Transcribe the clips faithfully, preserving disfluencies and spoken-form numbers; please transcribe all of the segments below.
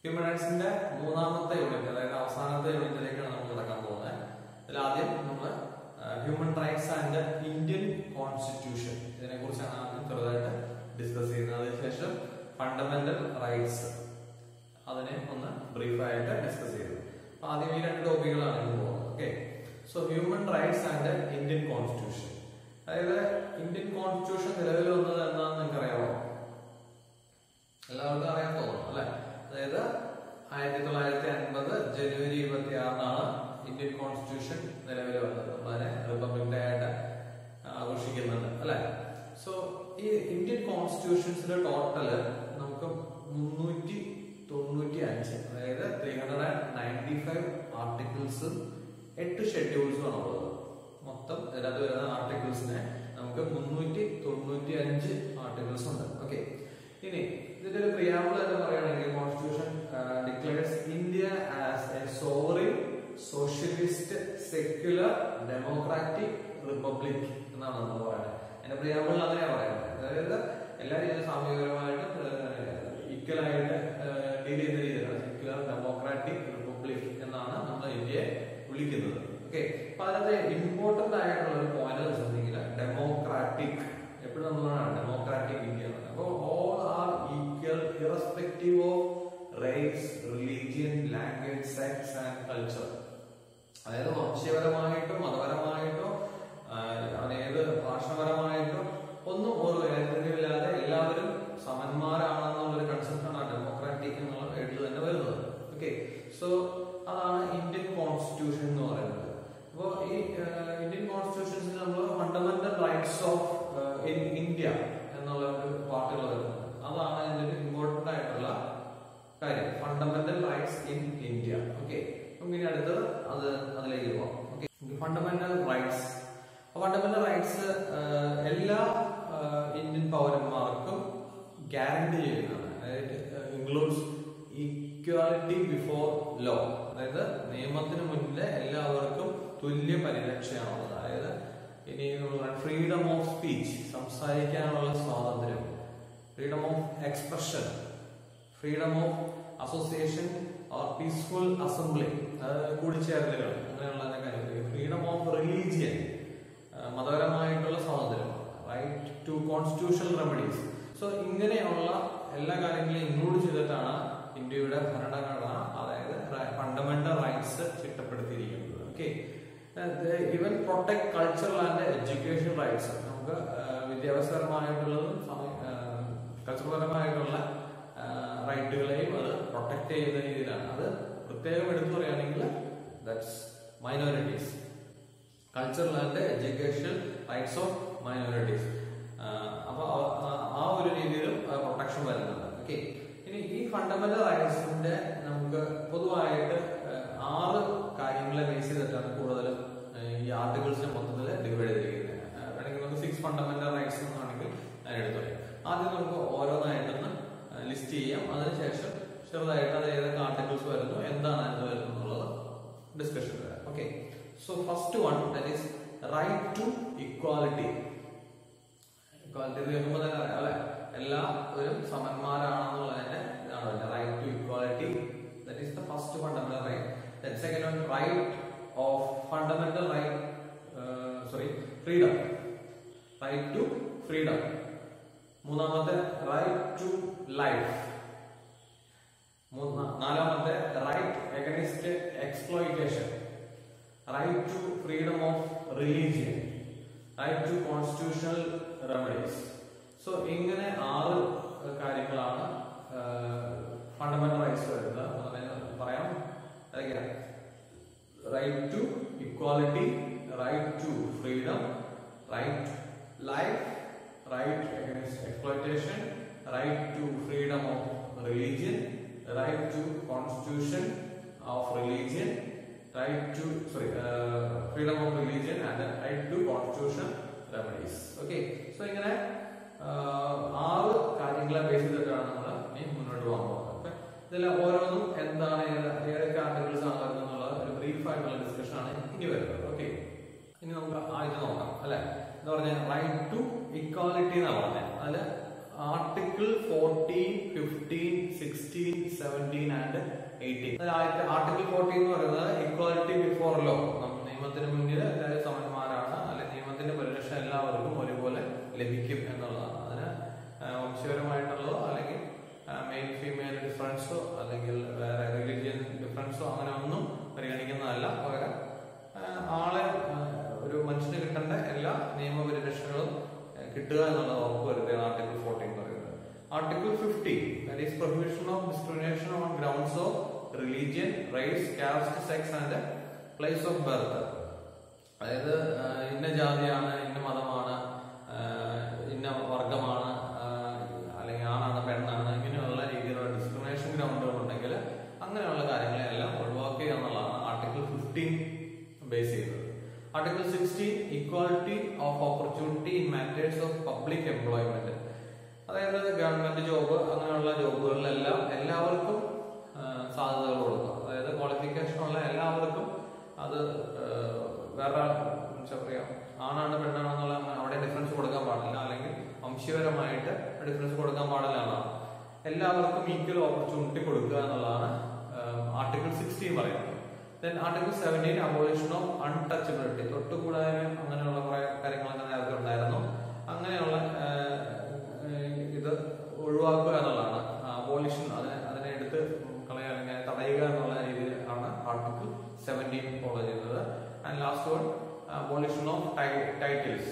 Human റൈറ്റ്സിന്റെ മൂന്നാമത്തെ unit, അതായത് അവസാനത്തെ യൂണിറ്റിലേക്കാണ് നമ്മൾ കിടക്കാൻ പോകുന്നത്. ഇതിൽ ആദ്യം നമ്മൾ human rights and Indian constitution ഇതിനെ കുറിച്ചാണ് ആദ്യം ചെറുതായിട്ട് ഡിസ്കസ് ചെയ്യുന്നത്. അതിനുശേഷം ഫണ്ടമെന്റൽ റൈറ്റ്സ് അതിനെ ഒന്ന് ബ്രീഫായിട്ട് ഡിസ്കസ് ചെയ്തു. അപ്പൊ ആദ്യം ഈ രണ്ട് ടോപ്പിക്കുകളാണ് ഇന്ന് പോകുന്നത്. Okay, so human rights and Indian constitution. അതായത് ഇന്ത്യൻ കോൺസ്റ്റിറ്റ്യൂഷൻ നിലവിൽ വന്നത് എന്താണെന്ന് നിങ്ങൾക്ക് അറിയാമോ? എല്ലാവർക്കും അറിയാൻ തോന്നുന്നു അല്ലെ? അതായത് ആയിരത്തി തൊള്ളായിരത്തി അൻപത് ജനുവരി ഇരുപത്തി ആറിനാണ് ഇന്ത്യൻ കോൺസ്റ്റിറ്റ്യൂഷൻ നിലവിൽ വന്നത്. നമ്മളതിനെ റിപ്പബ്ലിക് ഡേ ആയിട്ട് ആഘോഷിക്കുന്നുണ്ട് അല്ലെ? സോ ഈ ഇന്ത്യൻ കോൺസ്റ്റിറ്റ്യൂഷൻസിന്റെ ടോട്ടല് നമുക്ക് മുന്നൂറ്റി തൊണ്ണൂറ്റി അഞ്ച്, അതായത് three hundred and ninety five ആർട്ടിക്കിൾസും എട്ട് ഷെഡ്യൂൾസും ആണ് ഉള്ളത്. മൊത്തം ഇതിനകത്ത് വരുന്ന ആർട്ടിക്കിൾസിനെ നമുക്ക് മുന്നൂറ്റി തൊണ്ണൂറ്റി അഞ്ച് ആർട്ടിക്കിൾസ് ഉണ്ട്. ഓക്കെ, ഇനി ഇതിന്റെ ഒരു പ്രിയാമ്പിൾ എന്ന് പറയുകയാണെങ്കിൽ constitution declares India as a sovereign socialist secular democratic republic എന്നാണ് നമ്മൾ പറയുന്നത്. അതിന്റെ പ്രിയാമ്പിൾ അങ്ങനെയാണ് പറയുന്നത്. അതായത് എല്ലാ രീതിയിലും സാമൂഹികപരമായിട്ട് ഈക്വൽ ആയിട്ട് ഡീൽ ചെയ്യുന്ന രീതിയിലാണ് സെക്യുലർ ഡെമോക്രാറ്റിക് റിപ്പബ്ലിക് എന്നാണ് നമ്മൾ ഇന്ത്യയെ വിളിക്കുന്നത്. ഓക്കെ, അപ്പൊ അതിനകത്ത് ഇമ്പോർട്ടന്റ് ആയിട്ടുള്ള ഒരു പോയിന്റ് ശ്രദ്ധിക്കില്ല, ഡെമോക്രാറ്റിക്. എപ്പോഴും നമ്മളാണ് ഡെമോക്രാറ്റിക് ഇന്ത്യ. അപ്പോൾ all are equal irrespective of race, religion, language, sex and culture. അതായത് വംശീയപരമായിട്ടോ മതപരമായിട്ടോ ഏത് ഭാഷാപരമായിട്ടോ ഒന്നും ഒരു വേർതിരിവില്ലാതെ എല്ലാവരും സമന്മാരാണെന്നുള്ളൊരു കൺസെപ്റ്റാണ് ഡെമോക്രാറ്റിക് എന്നുള്ള പേരിൽ തന്നെ വരുന്നത്. ഓക്കെ, സോ അതാണ് ഇന്ത്യൻ കോൺസ്റ്റിറ്റ്യൂഷൻ എന്ന് പറയുന്നത്. അപ്പോൾ ഈ ഇന്ത്യൻ കോൺസ്റ്റിറ്റ്യൂഷൻസിൽ നമ്മൾ fundamental rights of in India എന്നുള്ള ഒരു പാർട്ടുകൾ വരുന്നത്. അതാണ് അതിന്റെ ഒരു ഇമ്പോർട്ടന്റ് ആയിട്ടുള്ള കാര്യം, fundamental rights in India. Okay, ഇനി അടുത്തത് അത് അതിലേക്ക് പോവാം. Okay, fundamental rights. Fundamental rights എല്ലാ ഇന്ത്യൻ പൗരന്മാർക്കും ഗ്യാരണ്ടി ചെയ്യുന്നതാണ്. അതായത് ഇൻക്ലൂഡ്സ് ഈക്വാലിറ്റി ബിഫോർ ലോ, അതായത് നിയമത്തിന് മുന്നിലെ എല്ലാവർക്കും തുല്യ പരിരക്ഷയാണുള്ളത്. അതായത് ഇനി ഫ്രീഡം ഓഫ് സ്പീച്ച്, സംസാരിക്കാനുള്ള സ്വാതന്ത്ര്യം, freedom of expression, freedom of association or peaceful assembly, കൂടിച്ചേരലുകൾ, അങ്ങനെയുള്ള കാര്യങ്ങൾ, ഫ്രീഡം ഓഫ് റിലീജിയൻ, മതപരമായിട്ടുള്ള സ്വാതന്ത്ര്യം, right to constitutional remedies. So ഇങ്ങനെയുള്ള എല്ലാ കാര്യങ്ങളും ഇൻക്ലൂഡ് ചെയ്തിട്ടാണ് ഇന്ത്യയുടെ ഭരണഘടന, അതായത് ഫണ്ടമെന്റൽ റൈറ്റ്സ് ചിട്ടപ്പെടുത്തിയിരിക്കുന്നത്. Okay, even protect cultural and education rights. നമുക്ക് വിദ്യാഭ്യാസപരമായിട്ടുള്ളതും കൾച്ചറൽപരമായിട്ടുള്ള റൈറ്റുകളെയും അത് പ്രൊട്ടക്ട് ചെയ്യുന്ന രീതിയിലാണ്. അത് പ്രത്യേകം എടുത്തു പറയുകയാണെങ്കിൽ that's minorities, cultural and education rights of minorities. അപ്പൊ ആ ഒരു രീതിയിലും പ്രൊട്ടക്ഷൻ വരുന്നുണ്ട്. ഓക്കെ, ഇനി ഈ ഫണ്ടമെന്റൽ റൈറ്റ്സിന്റെ നമുക്ക് പൊതുവായിട്ട് ആറ് കാര്യങ്ങളെ ബേസ് ചെയ്തിട്ടാണ് കൂടുതലും ഈ ആർട്ടിക്കിൾസിനെ മൊത്തത്തിൽ ഡിവൈഡ് ചെയ്തിരിക്കുന്നത്. വേണമെങ്കിൽ നമുക്ക് സിക്സ് ഫണ്ടമെന്റൽ റൈറ്റ്സ് എന്നാണെങ്കിൽ ഞാൻ എടുത്തു പറയാം. ആദ്യം നമുക്ക് ഓരോന്നായിട്ടൊന്ന് ലിസ്റ്റ് ചെയ്യാം. അതിനുശേഷം ചെറുതായിട്ട് അത് ഏതൊക്കെ ആർട്ടിക്കിൾസ് വരുന്നു, എന്താണ് അതിന് വരുന്നത് എന്നുള്ളത് ഡിസ്കഷൻ വരാം. Okay, so first one that is right to equality. Equality കേൾക്കുമ്പോൾ തന്നെ അറിയാം അല്ലെ, എല്ലാവരും സമന്മാരാണെന്നുള്ളതിന്റെ ഇതാണ് right to equality. That is the first fundamental right. Then second one right of fundamental right sorry freedom, right to freedom. മൂന്നാമത്തെ right to life. നാലാമത്തെ right against exploitation, right to freedom of religion, right to constitutional remedies. So ഇങ്ങനെ ആറ് കാര്യങ്ങളാണ് fundamental rights വരുന്നത്. പറയാം, right to equality, right to freedom, right life, right against exploitation, right to freedom of religion, right to constitution of religion, right to sorry freedom of religion and right to constitution remedies. Okay, so ഇങ്ങനെ ആറ് കാര്യങ്ങളെ base ചെയ്തിട്ടാണ് നമ്മൾ ഇനി മുന്നോട്ട് പോകാൻ പോകുന്നത്. ഇതിൽ ഓരോന്നും എന്താണ്, ഏതൊക്കെ ആർട്ടിക്കിൾസ് ആണ് വരുന്നത് എന്നുള്ള ഒരു ബ്രീഫ് ആയിട്ടുള്ള ഡിസ്കഷൻ ആണ് ഇനി വരുന്നത്. ഓക്കെ, ഇനി നമുക്ക് ആദ്യം നോക്കാം അല്ലെ. എന്ന് പറഞ്ഞാൽ റൈറ്റ് ടു ഇക്വാലിറ്റി എന്നാണ് പറഞ്ഞത്. അതിൽ article fourteen, fifteen, sixteen, seventeen and eighteen. Article fourteen എന്ന് പറയുന്നത് ഇക്വാലിറ്റി ബിഫോർ ലോ, നിയമത്തിന് മുന്നിൽ എല്ലാവരും സമന്മാരാണ്, അല്ലെങ്കിൽ നിയമത്തിന്റെ പരിരക്ഷ എല്ലാവർക്കും ഒരുപോലെ ലഭിക്കും എന്നുള്ളതാണ്. അതിന് വംശപരമായിട്ടുള്ളതോ അല്ലെങ്കിൽ മെയിൽ ഫീമെയിൽ ഡിഫറൻസോ അല്ലെങ്കിൽ വേറെ റിലീജിയൻ ഡിഫറൻസോ അങ്ങനെ ഒന്നും പരിഗണിക്കുന്നതല്ല. പകരം ആളെ ഒരു മനുഷ്യന് കിട്ടേണ്ട എല്ലാ നിയമപരിരക്ഷകളും കിട്ടുക എന്നുള്ളത് ഉറപ്പുവരുത്തുകയാണ് ആർട്ടിക്കിൾ ഫോർട്ടീൻ പറയുന്നത്. Article fifteen, that is prohibition of discrimination on grounds of religion, race, caste, sex and place of birth. അതായത് ഇന്ന ജാതിയാണ്, ഇന്ന മതമാണ്, ഇന്ന വർഗമാണ്, അല്ലെങ്കിൽ ആണാണ് പെണ്ണാണ്, ഇങ്ങനെയുള്ള രീതിയിലുള്ള ഡിസ്ക്രിമിനേഷൻ ഗ്രൗണ്ടുകൾ ഉണ്ടെങ്കിൽ അങ്ങനെയുള്ള കാര്യങ്ങളെല്ലാം ഒഴിവാക്കുക എന്നുള്ളതാണ് ആർട്ടിക്കിൾ ഫിഫ്റ്റീൻ ബേസ് ചെയ്യുന്നത്. Article sixteen, equality of opportunity in matters of public employment. അതായത് ഗവൺമെന്റ് ജോബ് അങ്ങനെയുള്ള ജോബുകളിലെല്ലാം എല്ലാവർക്കും സാധ്യതകൾ കൊടുക്കുക. അതായത് ക്വാളിഫിക്കേഷൻ ഉള്ള എല്ലാവർക്കും അത് വേറെ എന്താ പറയുക, ആണാണ് പെണ്ണാണെന്നുള്ള അവിടെ ഡിഫറൻസ് കൊടുക്കാൻ പാടില്ല, അല്ലെങ്കിൽ വംശീയപരമായിട്ട് ഡിഫറൻസ് കൊടുക്കാൻ പാടില്ല എന്നാണ്. എല്ലാവർക്കും ഈക്വൽ ഓപ്പർച്യൂണിറ്റി കൊടുക്കുക എന്നുള്ളതാണ് ആർട്ടിക്കിൾ സിക്സ്റ്റീൻ പറയുന്നത്. Then article seventeen, abolition of untouchability, തൊട്ടുകൂടായ്മ അങ്ങനെയുള്ള കുറെ കാര്യങ്ങളൊക്കെ നേരത്തെ ഉണ്ടായിരുന്നു. അങ്ങനെയുള്ള ഇത് ഒഴിവാക്കുക എന്നുള്ളതാണ് അബോളിഷൻ, അതിനെ അതിനെ എടുത്ത് കളയുക അല്ലെങ്കിൽ തടയുക എന്നുള്ള രീതിയിൽ ആണ് ആർട്ടിക്കിൾ സെവൻറ്റീൻ ഫോളോ ചെയ്യുന്നത്. And last one, abolition of titles.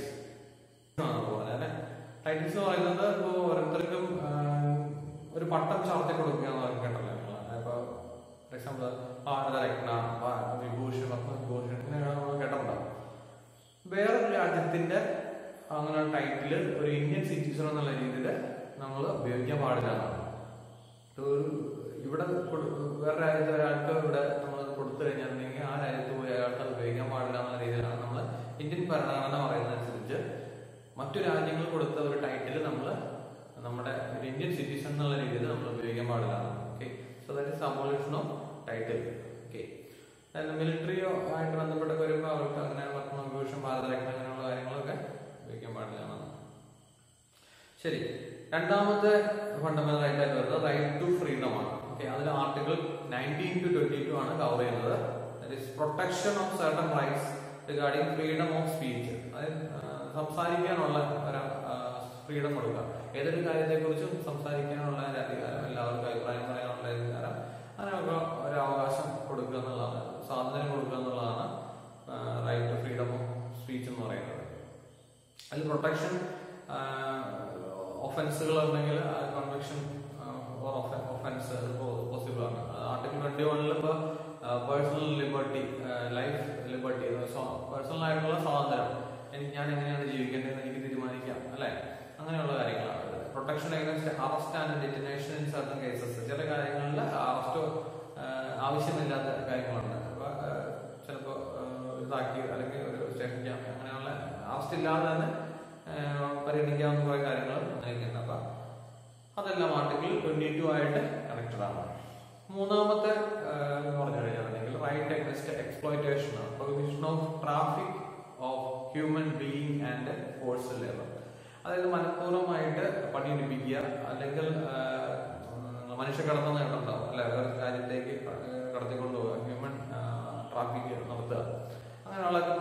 Titles എന്ന് പറയുന്നത് ഇപ്പോൾ ഓരോരുത്തർക്കും ഒരു പട്ടം ചാർത്തി കൊടുക്കുക എന്ന് കേട്ടല്ലോ. ഇപ്പൊ ഫോർ എക്സാമ്പിൾ ഭാരതരത്ന, വിഭൂഷൺ, പത്മവിഭൂഷൺ ഇങ്ങനെയാണ് നമ്മൾ കേട്ടിട്ടുണ്ടാവും. വേറൊരു രാജ്യത്തിന്റെ അങ്ങനെ ടൈറ്റില് ഒരു ഇന്ത്യൻ സിറ്റിസൺ എന്നുള്ള രീതിയിൽ നമ്മൾ ഉപയോഗിക്കാൻ പാടില്ല. ഒരു ഇവിടെ വേറെ രാജ്യത്തെ ഒരാൾക്ക് ഇവിടെ നമ്മൾ കൊടുത്തു കഴിഞ്ഞിട്ടുണ്ടെങ്കിൽ ആ രാജ്യത്ത് പോയി അയാൾക്ക് അത് ഉപയോഗിക്കാൻ പാടില്ല എന്നുള്ള രീതിയിലാണ് നമ്മൾ ഇന്ത്യൻ ഭരണഘടന പറയുന്നതനുസരിച്ച് മറ്റു രാജ്യങ്ങൾ കൊടുത്ത ഒരു ടൈറ്റിൽ നമ്മൾ നമ്മുടെ ഒരു ഇന്ത്യൻ സിറ്റിസൺ എന്നുള്ള രീതിയിൽ നമ്മൾ ഉപയോഗിക്കാൻ പാടില്ല. Okay, so that is abolition of title. Okay, മിലിറ്ററിയോ ആയിട്ട് ബന്ധപ്പെട്ടൊക്കെ വരുമ്പോൾ അവർക്ക് അങ്ങനെ പത്മവിഭൂഷൺ, ഭാരതരത്ന അങ്ങനെയുള്ള കാര്യങ്ങളൊക്കെ ഉപയോഗിക്കാൻ പാടില്ല എന്നാണ്. ശരി, രണ്ടാമത്തെ ഫണ്ടമെന്റൽ റൈറ്റ് ആയിട്ട് വരുന്നത് റൈറ്റ് ടു ഫ്രീഡം ആണ്. ഓക്കെ, അതിൽ article nineteen to twenty two ആണ് കവർ ചെയ്യുന്നത്. That is protection of certain rights regarding freedom of speech. അതായത് സംസാരിക്കാനുള്ള ഒരു ഫ്രീഡം കൊടുക്കുക. ഏതൊരു കാര്യത്തെ കുറിച്ചും സംസാരിക്കാനുള്ള ഒരു അധികാരം, എല്ലാവർക്കും അഭിപ്രായം പറയാനുള്ള അധികാരം, അങ്ങനെയൊക്കെ ഒരു അവകാശം കൊടുക്കുക എന്നുള്ളതാണ്, സ്വാതന്ത്ര്യം കൊടുക്കുക എന്നുള്ളതാണ് right to freedom of speech എന്ന് പറയുന്നത്. അതിൽ പ്രൊട്ടക്ഷൻ ഒഫൻസുകൾ ഉണ്ടെങ്കിൽ കൺവിക്ഷൻ ഓർ ഒഫൻസ് പോസിബിൾ ആണ്. ആർട്ടിക്കിൾ ട്വന്റി വണ്ണിൽ ഇപ്പൊ personal liberty, life liberty, personal ആയിട്ടുള്ള സ്വാതന്ത്ര്യം, എനിക്ക് ഞാൻ എങ്ങനെയാണ് ജീവിക്കേണ്ടതെന്ന് എനിക്ക് തീരുമാനിക്കാം, അല്ലെ? അങ്ങനെയുള്ള കാര്യങ്ങളാണ്. Protection against arrest and detention in certain cases. ചില കാര്യങ്ങളിൽ അറസ്റ്റോ ആവശ്യമില്ലാത്ത കാര്യങ്ങളുണ്ട്. ചിലപ്പോൾ ഇതാക്കി അല്ലെങ്കിൽ ഒരു സ്റ്റേഷൻ ജാമ്യം അങ്ങനെയുള്ള അറസ്റ്റ് ഇല്ലാതെ തന്നെ പരിഗണിക്കാവുന്ന കുറെ കാര്യങ്ങൾ ഉണ്ടായിരിക്കുന്നത്. അപ്പൊ അതെല്ലാം ആർട്ടിക്കിൾ ട്വന്റി ടു ആയിട്ട് കണക്റ്റഡ് ആണ്. മൂന്നാമത്തെ എന്ന് പറഞ്ഞു കഴിഞ്ഞാൽ റൈറ്റ് അഗൈൻസ്റ്റ് എക്സ്പ്ലോയിറ്റേഷൻ ആണ്. Prohibition of traffic of human being and forced labour. അതായത് മനഃപൂർവ്വമായിട്ട് പണിയെടുപ്പിക്കുക, അല്ലെങ്കിൽ മനുഷ്യക്കടത്ത് നേട്ടമുണ്ടാവും, അല്ലെ, വേറെ രാജ്യത്തേക്ക് കടത്തിക്കൊണ്ടുപോകുക, ഹ്യൂമൻ ട്രാഫിക് നടത്തുക, അങ്ങനെയുള്ളതൊക്കെ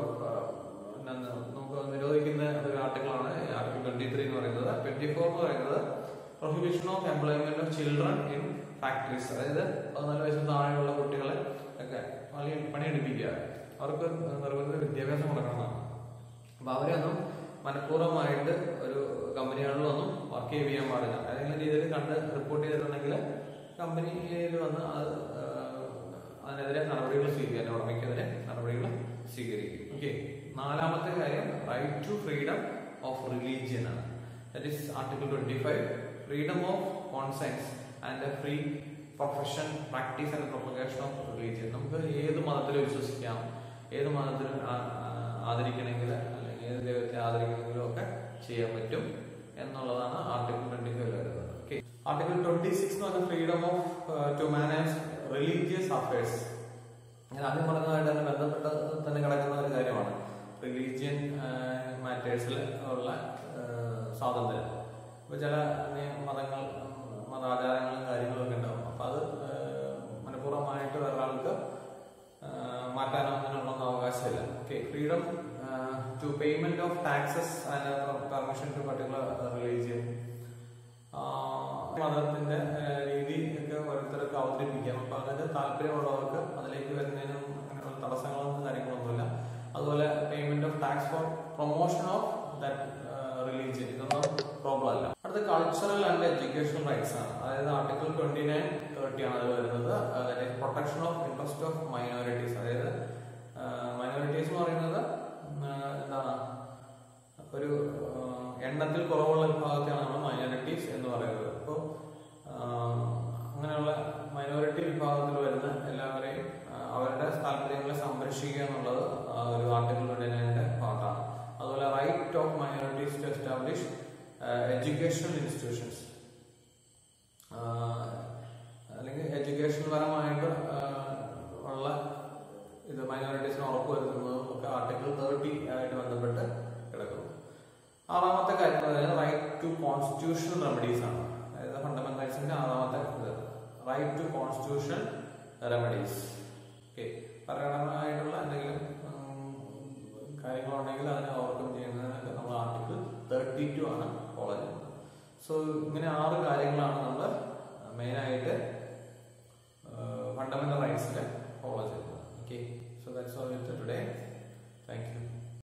നമുക്ക് നിരോധിക്കുന്ന ഒരു ആർട്ടിക്കിളാണ് ആർട്ടിക്കിൾ ട്വന്റി ത്രീ എന്ന് പറയുന്നത്. ട്വന്റി ഫോർ എന്ന് പറയുന്നത് prohibition of employment of children in factories. അതായത് പതിനാല് വയസ്സിന് താഴെയുള്ള കുട്ടികളെ ഒക്കെ പണി പണിയെടുപ്പിക്കുക, അവർക്ക് നിർബന്ധിത വിദ്യാഭ്യാസം കൊടുക്കണമെന്നാണ്. അപ്പൊ അവരെയൊന്നും മനഃപൂർവ്വമായിട്ട് ഒരു കമ്പനികളിലൊന്നും വർക്ക് ചെയ്യാൻ പാടില്ല. ഏതെങ്കിലും രീതിയിൽ കണ്ട് റിപ്പോർട്ട് ചെയ്തിട്ടുണ്ടെങ്കിൽ കമ്പനിയിൽ വന്ന് അത് അതിനെതിരെ നടപടികൾ സ്വീകരിക്കാൻ, ഉടമയ്ക്കെതിരെ നടപടികൾ സ്വീകരിക്കും. ഓക്കെ, നാലാമത്തെ കാര്യം right to freedom of religion ആണ്. That is article twenty five, freedom of conscience and free profession, practice and propagation of religion. നമുക്ക് ഏത് മതത്തിൽ വിശ്വസിക്കാം, ഏത് മതത്തിൽ ആദരിക്കണമെങ്കിൽ അല്ലെങ്കിൽ ഏത് ദൈവത്തെ ആദരിക്കണമെങ്കിലും ഒക്കെ ചെയ്യാൻ പറ്റും എന്നുള്ളതാണ് ആർട്ടിക്കിൾ ട്വന്റി ഫൈവ് വരുന്നത്. ഓക്കെ, ആർട്ടിക്കിൾ ട്വന്റി സിക്സ് എന്ന് പറഞ്ഞ freedom of to manage religious affairs. ഞാൻ ആദ്യം പറഞ്ഞതുമായിട്ട് തന്നെ ബന്ധപ്പെട്ട് തന്നെ കിടക്കുന്ന ഒരു കാര്യമാണ് റിലീജിയൻ മാറ്റേഴ്സിൽ ഉള്ള സ്വാതന്ത്ര്യം. ഇപ്പൊ ചില മതങ്ങൾ മതാചാരങ്ങളും കാര്യങ്ങളും ഒക്കെ ഉണ്ടാവും. അപ്പൊ അത് മനഃപൂർവ്വമായിട്ട് ഒരാൾക്ക് മാറ്റാനോ അങ്ങനെയുള്ളൊന്നും അവകാശമില്ല. Okay, freedom to payment of taxes and permission to particular religion. മതത്തിന്റെ രീതി ഒക്കെ ഓരോരുത്തരൊക്കെ അവതരിപ്പിക്കാം. അപ്പൊ അതിന് താല്പര്യമുള്ളവർക്ക് അതിലേക്ക് വരുന്നതിനും അങ്ങനെയുള്ള തടസ്സങ്ങളൊന്നും കാര്യങ്ങളൊന്നുമില്ല. അതുപോലെ payment of tax for promotion of that religion, ഇതൊന്നും പ്രോബ്ലം അല്ല. അടുത്ത കൾച്ചറൽ ആൻഡ് എഡ്യൂക്കേഷണൽ റൈറ്റ്സ് ആണ്. അതായത് ആർട്ടിക്കിൾ ട്വന്റി നയൻ തേർട്ടി ആണ് അതിൽ വരുന്നത്. അതായത് protection of interest of minorities. അതായത് മൈനോറിറ്റീസ് എന്ന് പറയുന്നത് എന്താണ്, ഒരു എണ്ണത്തിൽ കുറവുള്ള വിഭാഗത്തെയാണ് നമ്മൾ മൈനോറിറ്റീസ് എന്ന് പറയുന്നത്. അപ്പോൾ അങ്ങനെയുള്ള മൈനോറിറ്റി വിഭാഗത്തിൽ വരുന്ന എല്ലാവരെയും അവരുടെ താല്പര്യങ്ങളെ സംരക്ഷിക്കുക എന്നുള്ളത് ഒരു ആർട്ടിക്കിൾ ട്വന്റി നയൻ്റെ ഭാഗമാണ്. അതുപോലെ right of minorities to establish educational institutions, അല്ലെങ്കിൽ എഡ്യൂക്കേഷൻ പരമായിട്ട് ഉള്ള ഇത് മൈനോറിറ്റീസിന് ഉറപ്പുവരുത്തുന്നതും ഒക്കെ ആർട്ടിക്കിൾ തേർട്ടി ആയിട്ട് ബന്ധപ്പെട്ട് കിടക്കുന്നു. ആറാമത്തെ കാര്യം പറയുന്നത് റൈറ്റ് ടു കോൺസ്റ്റിറ്റ്യൂഷണൽ റെമഡീസ് ആണ്. അതായത് ഫണ്ടമെന്റൽ റൈറ്റ്സിന്റെ ആറാമത്തെ ഇത് right to constitution remedies. Okay, ഭരണപരമായിട്ടുള്ള എന്തെങ്കിലും കാര്യങ്ങളുണ്ടെങ്കിൽ അതിനെ ഓവർകം ചെയ്യുന്നതിനൊക്കെ നമ്മൾ ആർട്ടിക്കിൾ തേർട്ടി ടു ആണ് ഫോളോ ചെയ്യുന്നത്. സോ ഇങ്ങനെ ആറ് കാര്യങ്ങളാണ് നമ്മൾ മെയിനായിട്ട് ഫണ്ടമെന്റൽ റൈറ്റ്സിൽ ഫോളോ ചെയ്യുന്നത്. Okay, so that's all for today. Thank U.